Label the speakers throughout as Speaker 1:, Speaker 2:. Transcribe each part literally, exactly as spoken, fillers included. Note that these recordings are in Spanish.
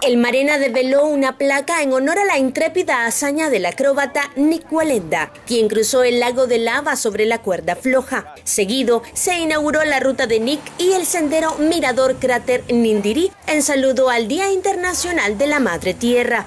Speaker 1: El Marena develó una placa en honor a la intrépida hazaña del acróbata Nick Wallenda, quien cruzó el lago de lava sobre la cuerda floja. Seguido, se inauguró la ruta de Nick y el sendero Mirador Cráter Nindirí en saludo al Día Internacional de la Madre Tierra.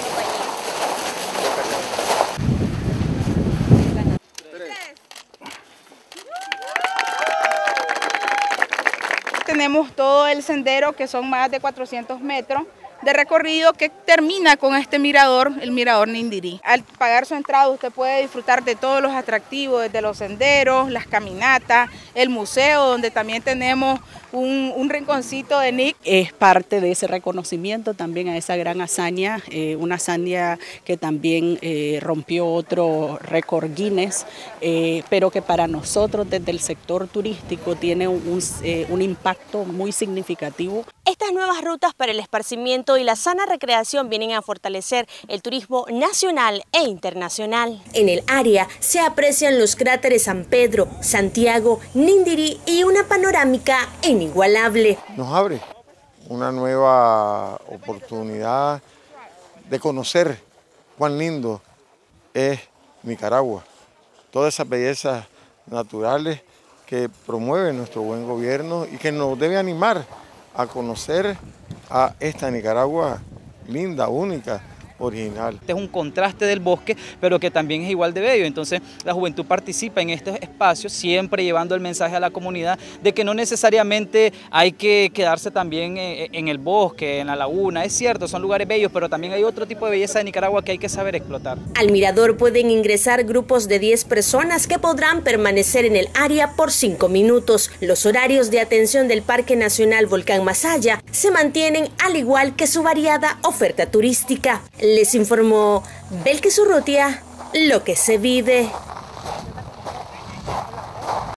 Speaker 2: Tenemos todo el sendero, que son más de cuatrocientos metros de recorrido, que termina con este mirador, el Mirador Nindirí. Al pagar su entrada usted puede disfrutar de todos los atractivos, desde los senderos, las caminatas, el museo, donde también tenemos un, un rinconcito de Nick.
Speaker 3: Es parte de ese reconocimiento también a esa gran hazaña, eh, una hazaña que también eh, rompió otro récord Guinness, eh, pero que para nosotros desde el sector turístico tiene un, un, eh, un impacto muy significativo.
Speaker 1: Estas nuevas rutas para el esparcimiento y la sana recreación vienen a fortalecer el turismo nacional e internacional. En el área se aprecian los cráteres San Pedro, Santiago, Nindirí y una panorámica inigualable.
Speaker 4: Nos abre una nueva oportunidad de conocer cuán lindo es Nicaragua. Todas esas bellezas naturales que promueve nuestro buen gobierno y que nos debe animar a conocer a esta Nicaragua linda, única, original.
Speaker 5: Este es un contraste del bosque, pero que también es igual de bello. Entonces la juventud participa en estos espacios, siempre llevando el mensaje a la comunidad de que no necesariamente hay que quedarse también en el bosque, en la laguna. Es cierto, son lugares bellos, pero también hay otro tipo de belleza de Nicaragua que hay que saber explotar.
Speaker 1: Al mirador pueden ingresar grupos de diez personas que podrán permanecer en el área por cinco minutos. Los horarios de atención del Parque Nacional Volcán Masaya se mantienen al igual que su variada oferta turística. Les informó Belkis Urrutia, Lo que se vive.